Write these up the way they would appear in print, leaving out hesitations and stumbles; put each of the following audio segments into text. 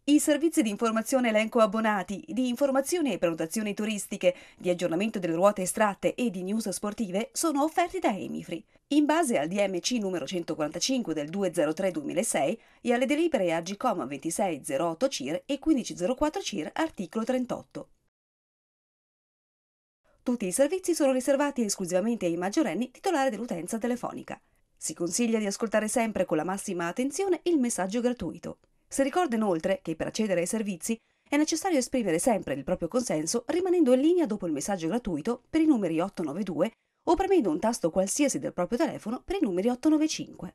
I servizi di informazione elenco abbonati, di informazioni e prenotazioni turistiche, di aggiornamento delle ruote estratte e di news sportive sono offerti da Emifree. In base al DMC numero 145 del 203-2006 e alle delibere AGCOM 2608 CIR e 1504 CIR articolo 38. Tutti i servizi sono riservati esclusivamente ai maggiorenni titolari dell'utenza telefonica. Si consiglia di ascoltare sempre con la massima attenzione il messaggio gratuito. Si ricorda inoltre che per accedere ai servizi è necessario esprimere sempre il proprio consenso rimanendo in linea dopo il messaggio gratuito per i numeri 892 o premendo un tasto qualsiasi del proprio telefono per i numeri 895.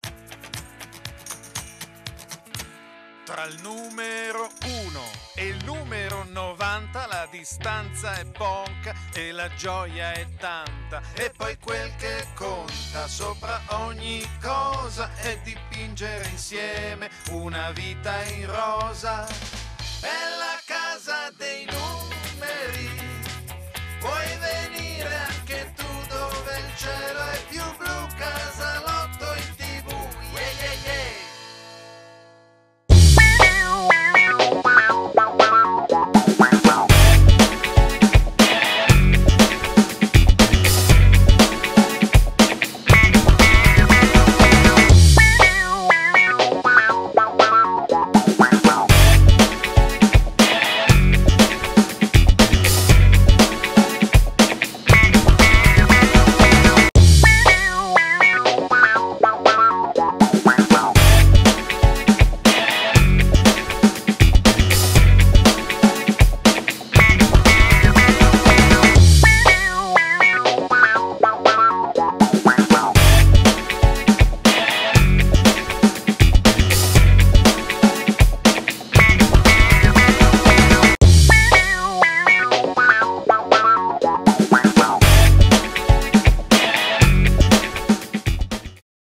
Tra il numero 1 e il numero 90 la distanza è poca e la gioia è tanta. E poi quel che conta sopra ogni cosa è dipingere insieme una vita in rosa. È la